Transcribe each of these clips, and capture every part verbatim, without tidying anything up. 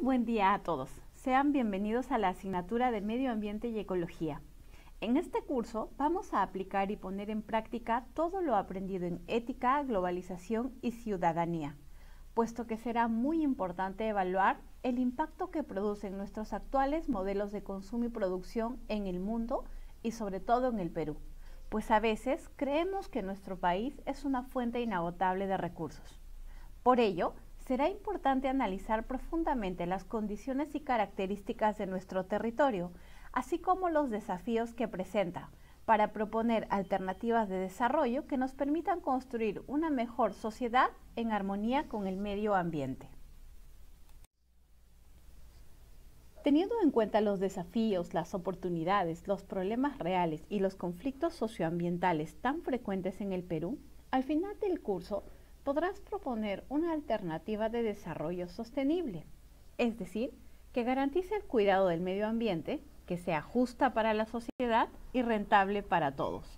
buen día a todos. Sean bienvenidos a la asignatura de Medio Ambiente y Ecología. En este curso vamos a aplicar y poner en práctica todo lo aprendido en ética, globalización y ciudadanía, puesto que será muy importante evaluar el impacto que producen nuestros actuales modelos de consumo y producción en el mundo y sobre todo en el Perú, pues a veces creemos que nuestro país es una fuente inagotable de recursos. Por ello, será importante analizar profundamente las condiciones y características de nuestro territorio, así como los desafíos que presenta, para proponer alternativas de desarrollo que nos permitan construir una mejor sociedad en armonía con el medio ambiente. Teniendo en cuenta los desafíos, las oportunidades, los problemas reales y los conflictos socioambientales tan frecuentes en el Perú, al final del curso podrás proponer una alternativa de desarrollo sostenible, es decir, que garantice el cuidado del medio ambiente, que sea justa para la sociedad y rentable para todos.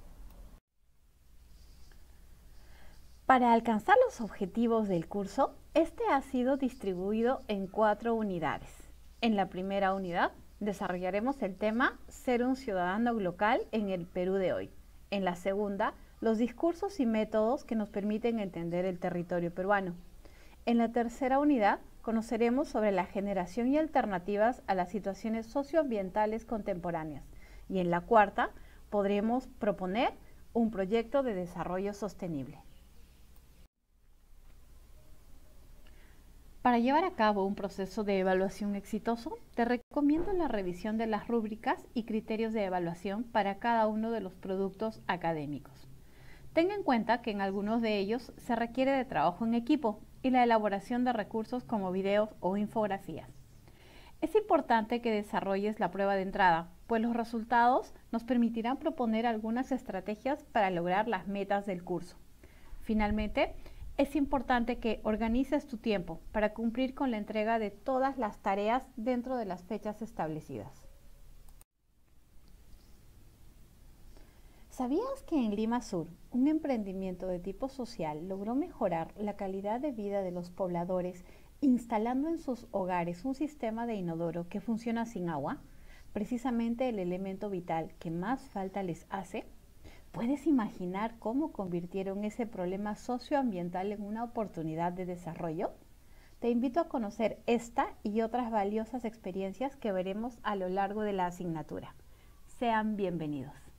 Para alcanzar los objetivos del curso, este ha sido distribuido en cuatro unidades. En la primera unidad desarrollaremos el tema Ser un ciudadano local en el Perú de hoy. En la segunda, los discursos y métodos que nos permiten entender el territorio peruano. En la tercera unidad, conoceremos sobre la generación y alternativas a las situaciones socioambientales contemporáneas. Y en la cuarta, podremos proponer un proyecto de desarrollo sostenible. Para llevar a cabo un proceso de evaluación exitoso, te recomiendo la revisión de las rúbricas y criterios de evaluación para cada uno de los productos académicos. Tenga en cuenta que en algunos de ellos se requiere de trabajo en equipo y la elaboración de recursos como videos o infografías. Es importante que desarrolles la prueba de entrada, pues los resultados nos permitirán proponer algunas estrategias para lograr las metas del curso. Finalmente, es importante que organices tu tiempo para cumplir con la entrega de todas las tareas dentro de las fechas establecidas. ¿Sabías que en Lima Sur, un emprendimiento de tipo social logró mejorar la calidad de vida de los pobladores instalando en sus hogares un sistema de inodoro que funciona sin agua, precisamente el elemento vital que más falta les hace? ¿Puedes imaginar cómo convirtieron ese problema socioambiental en una oportunidad de desarrollo? Te invito a conocer esta y otras valiosas experiencias que veremos a lo largo de la asignatura. Sean bienvenidos.